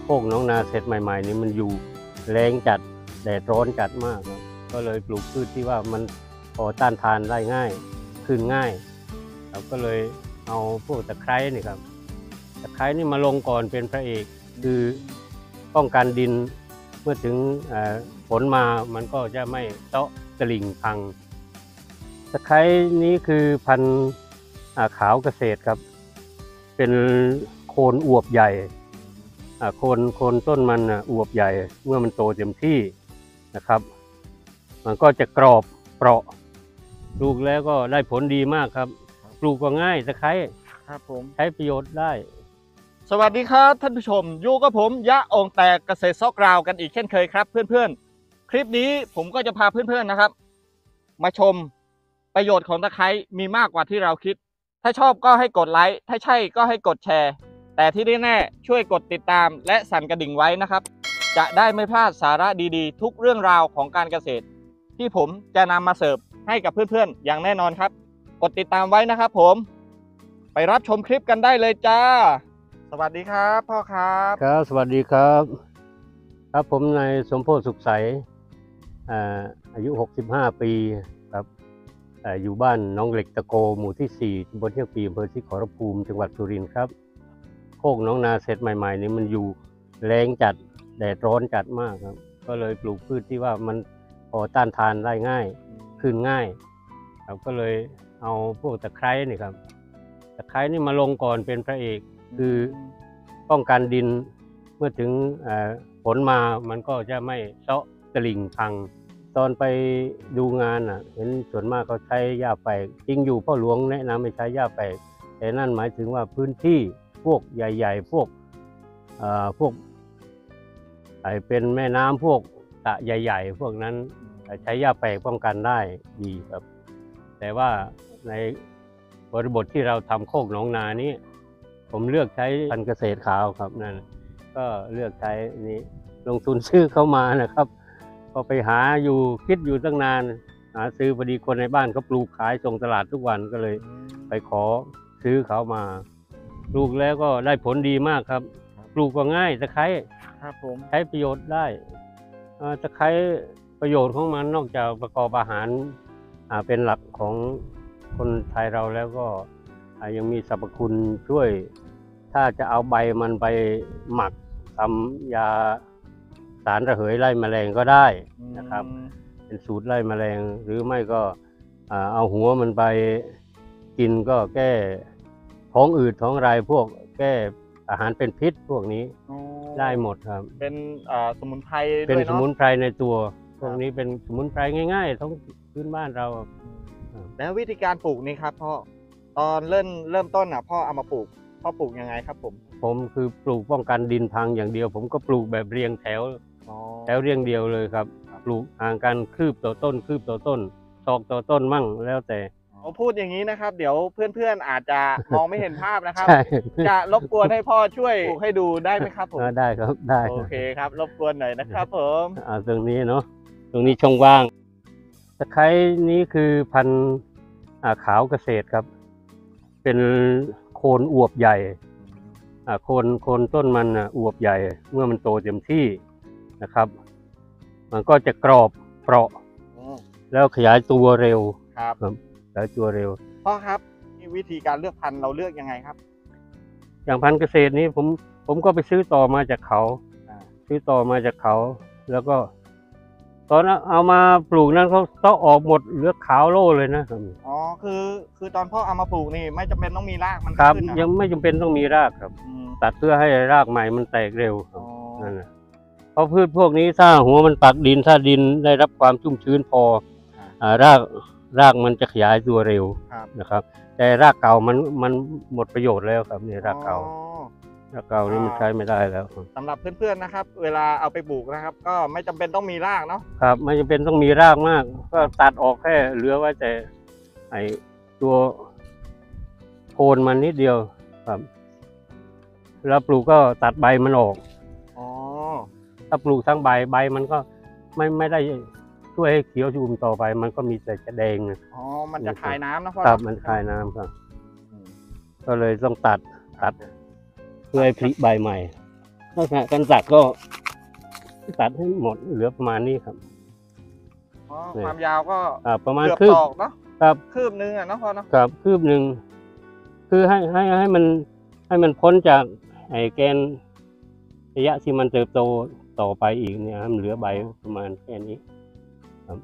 คกน้องนาเสร็จใหม่ๆนี่มันอยู่แรงจัดแดดร้อนจัดมากครับก็เลยปลูกพืชที่ว่ามันพอต้านทานได้ง่ายขึ้นง่ายเราก็เลยเอาพวกตะไคร้นี่ครับตะไคร้นี่มาลงก่อนเป็นพระเอกคือป้องกันดินเมื่อถึงฝนมามันก็จะไม่เซาะตลิ่งพังตะไคร้นี้คือพันธุ์ขาวเกษตรครับเป็นโคนอวบใหญ่โคนต้นมันอวบใหญ่เมื่อมันโตเต็มที่นะครับมันก็จะกรอบเปราะปลูกแล้วก็ได้ผลดีมากครับปลูกก็ง่ายตะไคร้ครับผมใช้ประโยชน์ได้สวัสดีครับท่านผู้ชมอยู่กับผมยะองแตกเกษตรซอกกราวกันอีกเช่นเคยครับเพื่อนๆคลิปนี้ผมก็จะพาเพื่อนๆนะครับมาชมประโยชน์ของตะไคร้มีมากกว่าที่เราคิดถ้าชอบก็ให้กดไลค์ถ้าใช่ก็ให้กดแชร์แต่ที่แน่ๆช่วยกดติดตามและสั่นกระดิ่งไว้นะครับจะได้ไม่พลาดสาระดีๆทุกเรื่องราวของการเกษตรที่ผมจะนำมาเสิร์ฟให้กับเพื่อนๆอย่างแน่นอนครับกดติดตามไว้นะครับผมไปรับชมคลิปกันได้เลยจ้าสวัสดีครับพ่อครับครับสวัสดีครับครับผมนายสมโพธิ์สุขใสอายุ65ปีครับอยู่บ้านน้องเหล็กตะโกหมู่ที่4ตำบลเที่ยงปีอำเภอศรีขอรภูมิจังหวัดสุรินทร์ครับโคกน้องนาเสร็จใหม่ๆนี่มันอยู่แรงจัดแดดร้อนจัดมากครับก็เลยปลูกพืชที่ว่ามันพอต้านทานได้ง่ายขึ้นง่ายครับก็เลยเอาพวกตะไคร้นี่ครับตะไคร้นี่มาลงก่อนเป็นพระเอกคือป้องกันดินเมื่อถึงฝนมามันก็จะไม่เซาะตลิ่งพังตอนไปดูงานเห็นส่วนมากเขาใช้หญ้าแฝกจริงอยู่พ่อหลวงแนะนำให้ใช้หญ้าแฝกแต่นั่นหมายถึงว่าพื้นที่พวกใหญ่ๆพวกเป็นแม่น้ำพวกสระใหญ่ๆพวกนั้นใช้หญ้าแฝกป้องกันได้ดีครับแต่ว่าในบริบทที่เราทำโคกหนองนานี้ผมเลือกใช้พันธุ์เกษตรขาวครับนั่นก็เลือกใช้นี้ลงทุนซื้อเข้ามานะครับก็ไปหาอยู่คิดอยู่ตั้งนานหาซื้อพอดีคนในบ้านเขาปลูกขายส่งตลาดทุกวันก็เลยไปขอซื้อเขามาปลูกแล้วก็ได้ผลดีมากครับปลูกก็ง่ายตะไคร้ครับผมใช้ประโยชน์ได้ตะไคร้ประโยชน์ของมันนอกจากประกอบอาหารเป็นหลักของคนไทยเราแล้วก็ยังมีสรรพคุณช่วยถ้าจะเอาใบมันไปหมักทำยาสารระเหยไล่แมลงก็ได้นะครับเป็นสูตรไล่แมลงหรือไม่ก็เอาหัวมันไปกินก็แก้ท้องอืดท้องไรพวกแก้อาหารเป็นพิษพวกนี้ได้หมดครับเป็นสมุนไพรเป็นสมุนไพรในตัวพวกนี้เป็นสมุนไพรง่ายๆท้องพื้นบ้านเราแล้ววิธีการปลูกนี่ครับพ่อตอนเริ่มต้นพ่อเอามาปลูกพ่อปลูกยังไงครับผมคือปลูกป้องกันดินพังอย่างเดียวผมก็ปลูกแบบเรียงแถวเรียงเดียวเลยครับปลูกห่างกันคืบต่อต้นคืบต่อต้นศอกต่อต้นมั่งแล้วแต่ผมพูดอย่างนี้นะครับเดี๋ยวเพื่อนๆอาจจะมองไม่เห็นภาพนะครับจะรบกวนให้พ่อช่วยปลูกให้ดูได้ไหมครับผมได้ครับได้โอเคครับรบกวนหน่อยนะครับผมตรงนี้เนาะตรงนี้ช่องว่างตะไคร้นี้คือพันธุ์ขาวเกษตรครับเป็นโคนอวบใหญ่โคนต้นมันอวบใหญ่เมื่อมันโตเต็มที่นะครับมันก็จะกรอบเปราะแล้วขยายตัวเร็วครับขยายตัวเร็วพ่อครับวิธีการเลือกพันธุ์เราเลือกยังไงครับอย่างพันธุ์เกษตรนี้ผมก็ไปซื้อต่อมาจากเขาแล้วก็ตอนเอามาปลูกนั้นเขาต้องออกหมดเหลือขาวโล่เลยนะอ๋อคือตอนพ่อเอามาปลูกนี่ไม่จำเป็นต้องมีรากมันครับขึ้นยังไม่จำเป็นต้องมีรากครับตัดเพื่อให้รากใหม่มันแตกเร็วนั่นแหละเพราะพืชพวกนี้ถ้าหัวมันปักดินถ้าดินได้รับความชุ่มชื้นพอรากมันจะขยายตัวเร็วนะครับแต่รากเก่ามันหมดประโยชน์แล้วครับนี่รากเก่านี่มันใช้ไม่ได้แล้วสำหรับเพื่อนๆนะครับเวลาเอาไปปลูกนะครับก็ไม่จำเป็นต้องมีรากเนาะครับไม่จำเป็นต้องมีรากมากก็ตัดออกแค่เหลือไว้แต่ไอตัวโคนมันนิดเดียวครับแล้วปลูกก็ตัดใบมันออกถ้าปลูกทั้งใบมันก็ไม่ได้ช่วยให้เขียวชุ่มต่อไปมันก็มีแต่จะแดงมันจะคายน้ำนะพ่อครับมันคายน้ำครับก็เลยต้องตัดเพื่อให้ผลิใบใหม่ลักษณะการตัดก็ตัดให้หมดเหลือประมาณนี้ครับอ๋อความยาวก็ประมาณเกือบคืบศอกเนาะครับคืบนึงอ่ะเนาะพ่อเนาะกับคืบหนึ่งคือให้มันพ้นจากไอ้แกนระยะที่มันเติบโตต่อไปอีกเนี่ยให้มันเหลือใบประมาณแค่นี้ครับ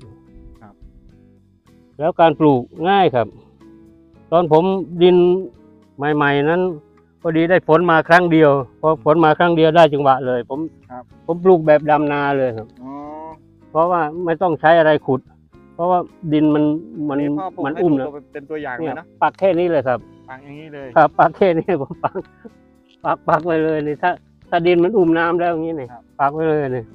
แล้วการปลูกง่ายครับ ตอนผมดินใหม่ๆนั้นพอดีได้ฝนมาครั้งเดียวพอฝนมาครั้งเดียวได้จังหวะเลย ผมปลูกแบบดำนาเลยครับอ๋อเพราะว่าไม่ต้องใช้อะไรขุด เพราะว่าดินมันนี่พ่อปลูกให้อุ้มดูนะเป็นตัวอย่างเลเนี่ยยนะปักแค่นี้เลยครับปังอย่างนี้เลยครับปักแค่นี้ผมปักไว้เลยนี่ถ้าดินมันอุ้มน้ำแล้วอย่างนี้นี่ครับปักไว้เลยนี่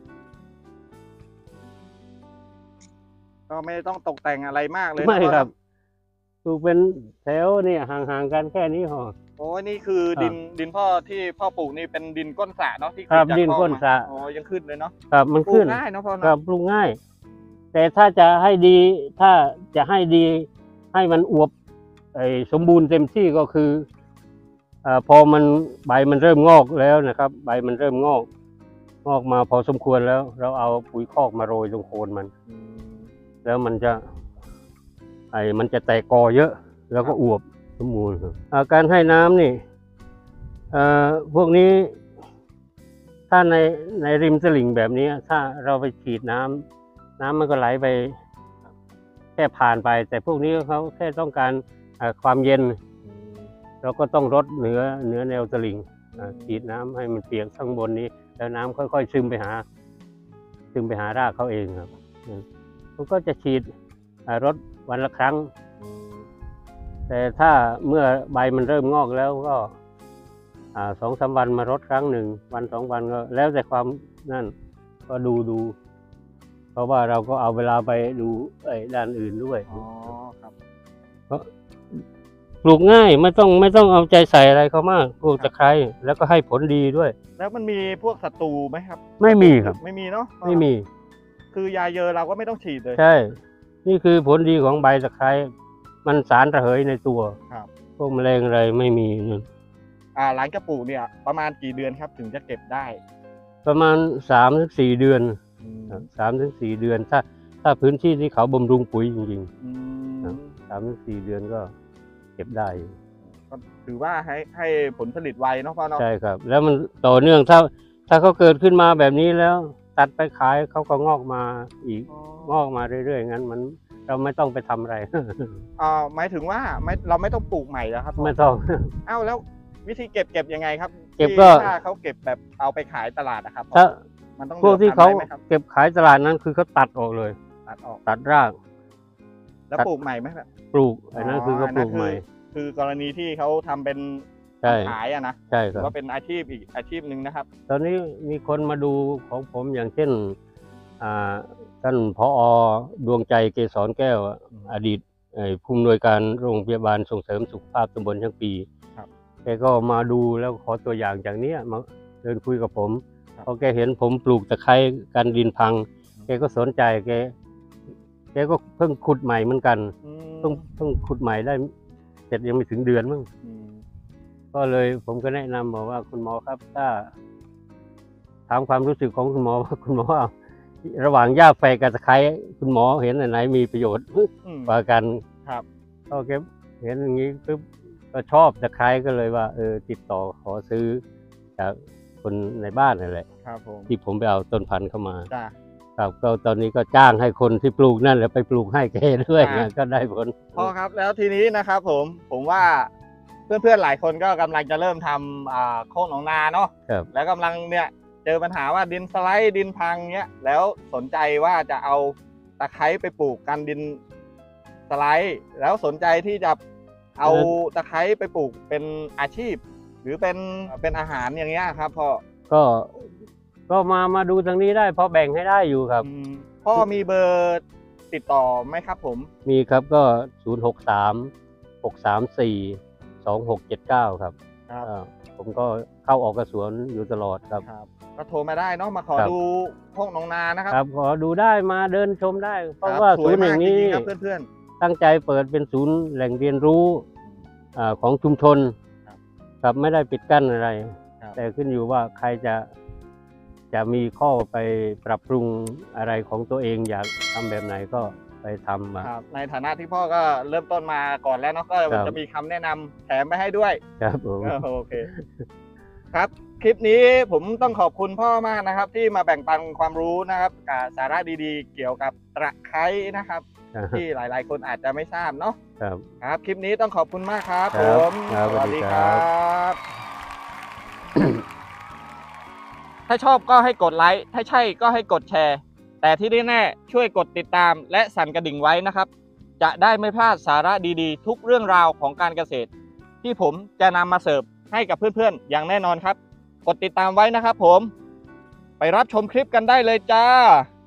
ก็ไม่ต้องตกแต่งอะไรมากเลยนะไม่พ่อครับปลูกเป็นแถวเนี่ยห่างๆกันแค่นี้พอโอ้ยนี่คือดินพ่อที่พ่อปลูกนี่เป็นดินก้นสระเนาะที่ครับขึ้จากดินคลองก้นมาสระอ๋อยังขึ้นเลยเนาะครับมันปลูขึ้กนง่ายเนาะพ่อครัเนาะบปลูกง่าย แต่ถ้าจะให้ดีถ้าจะให้ดีให้มันอวบสมบูรณ์เต็มที่ก็คือพอมันใบมันเริ่มงอกแล้วนะครับ ใบมันเริ่มงอกมาพอสมควรแล้ว เราเอาปุ๋ยคอกมาโรยตรงโคนมันอืมแล้วมันจะมันจะแตกกอเยอะ แล้วก็อวบสมบูรณ์ครับการให้น้ำนี่พวกนี้ ถ้าในริมตลิ่งแบบนี้ ถ้าเราไปฉีดน้ำมันก็ไหลไปแค่ผ่านไป แต่พวกนี้เขาแค่ต้องการความเย็น เราก็ต้องรดเหนือแนวตลิ่งฉีดน้ำให้มันเปียกข้างบนนี้ แล้วน้ำค่อยๆซึมไปหารากเขาเองครับผมก็จะฉีดรดวันละครั้ง แต่ถ้าเมื่อใบมันเริ่มงอกแล้วก็2-3 วันมารดครั้งหนึ่งวัน2 วันก็แล้วแต่ความนั่นก็ดูเพราะว่าเราก็เอาเวลาไปดูด้านอื่นด้วยอ๋อครับปลูกง่ายไม่ต้องเอาใจใส่อะไรเขามากปลูกตะไคร้แล้วก็ให้ผลดีด้วยแล้วมันมีพวกศัตรูไหมครับไม่มีครับไม่มีเนาะไม่มีคือยาเยอะเราก็ไม่ต้องฉีดเลยใช่ นี่คือผลดีของใบตะไคร้มันสารระเหยในตัวครับพวกแมลงอะไรไม่มีนั่นหลังจากปลูกเนี่ยประมาณกี่เดือนครับถึงจะเก็บได้ประมาณ3-4 เดือนอืมครับ3-4 เดือนถ้าพื้นที่ที่เขาบำรุงปุ๋ยจริงอืมครับ 3-4 เดือนก็เก็บได้อยู่ก็ถือว่าให้ผลผลิตไวเนาะพ่อเนาะใช่ครับ แล้วมันต่อเนื่องถ้าเขาเกิดขึ้นมาแบบนี้แล้ว ตัดไปขายเขาก็งอกมาอีก งอกมาเรื่อยๆงั้นมันเราไม่ต้องไปทำอะไรหมายถึงว่าเราไม่ต้องปลูกใหม่แล้วครับพ่อไม่ต้องเอ้าแล้ววิธีเก็บยังไงครับเก็บก็ที่ถ้าเขาเก็บแบบเอาไปขายตลาดนะครับพ่อถ้ามันต้องพวกที่เขาหลือพันธุ์ไว้ไหมครับเก็บขายตลาดนั้นคือเขาตัดออกเลยตัดออกตัดรากแล้วปลูกใหม่ไหมครับปลูกอันนั้นคือเขาปลูกใหม่คือกรณีที่เขาทำเป็นใช่ขายอะนะใช่คถืรัอบ ว่าเป็นอาชีพอีกอาชีพหนึ่งนะครับตอนนี้มีคนมาดูของผมอย่างเช่นท่านผอ.ดวงใจเกษรแก้วอดีตผู้อำนวยการโรงพยาบาลส่งเสริมสุขภาพตำบลช่างปีครับแกก็มาดูแล้วขอตัวอย่างจากเนี้ยมาเดินคุยกับผมครับพอแกเห็นผมปลูกตะไคร้กันดินพัง แกก็สนใจแกก็เพิ่งขุดใหม่เหมือนกันอืมเพิ่งขุดใหม่ได้เสร็จยังไม่ถึงเดือนมั้งอืมก็เลยผมก็แนะนำบอกว่าคุณหมอครับถ้าถามความรู้สึกของคุณหมอว่าคุณหมอเอาระหว่างหญ้าแฝกกับตะไคร้คุณหมอเห็นอันไหนมีประโยชน์อืมกว่ากันครับก็แกเห็นอย่างนี้ปุ๊บก็ชอบตะไคร้ก็เลยว่าติดต่อขอซื้อจากคนในบ้านนั่นแหละครับผมที่ผมไปเอาต้นพันธุ์เข้ามาจ้าครับก็ตอนนี้ก็จ้างให้คนที่ปลูกนั่นแหละไปปลูกให้แกด้วยอ่านะก็ได้ผลพ่อครับแล้วทีนี้นะครับผมว่าเพื่อนๆหลายคนก็กำลังจะเริ่มทำโคกหนองนาเนาะครับแล้วกำลังเนี่ยเจอปัญหาว่าดินสไลด์ดินพังเนี้ยแล้วสนใจว่าจะเอาตะไคร้ไปปลูกกันดินสไลด์ แล้วสนใจที่จะเอาตะไคร้ไปปลูกเป็นอาชีพ หรือเป็นอาหารอย่างเงี้ยครับพ่อก็มาดูทางนี้ได้เพราะแบ่งให้ได้อยู่ครับพ่อมีเบอร์ติดต่อไหมครับผมมีครับก็063-634-2679 ครับครับผมก็เข้าออกกระสวนอยู่ตลอดครับครับก็โทรมาได้เนาะมาขอครับดูโคกหนองนานะครับครับขอดูได้มาเดินชมได้ เพราะครับว่าสศูวยนย์แห่มากงจนี้ริงๆครับเพื่อนตั้งใจเปิดเป็นศูนย์แหล่งเรียนรู้ของชุมชนครับครับไม่ได้ปิดกั้นอะไรๆครับแต่ขึ้นอยู่ว่าใครจะมีข้อไปปรับปรุงอะไรของตัวเองอยากทำแบบไหนก็ไปทำมาในฐานะที่พ่อก็เริ่มต้นมาก่อนแล้วเนาะก็จะมีคำแนะนำแถมไปให้ด้วยครับผมโอเคครับคลิปนี้ผมต้องขอบคุณพ่อมากนะครับ ที่มาแบ่งปันความรู้นะครับกับสาระดีๆ เกี่ยวกับตะไคร้นะครับ ที่หลายๆคนอาจจะไม่ทราบเนาะครับครับคลิปนี้ต้องขอบคุณมากครับคผรับมครับสวัสดีสวัสดีคครัรับ ถ้าชอบก็ให้กดไลค์ถ้าใช่ก็ให้กดแชร์ แต่ที่แน่ๆช่วยกดติดตามและสั่นกระดิ่งไว้นะครับ จะได้ไม่พลาดสาระดีๆ ทุกเรื่องราวของการเกษตร ที่ผมจะนำมาเสิร์ฟให้กับเพื่อนๆอย่างแน่นอนครับ กดติดตามไว้นะครับผม ไปรับชมคลิปกันได้เลยจ้า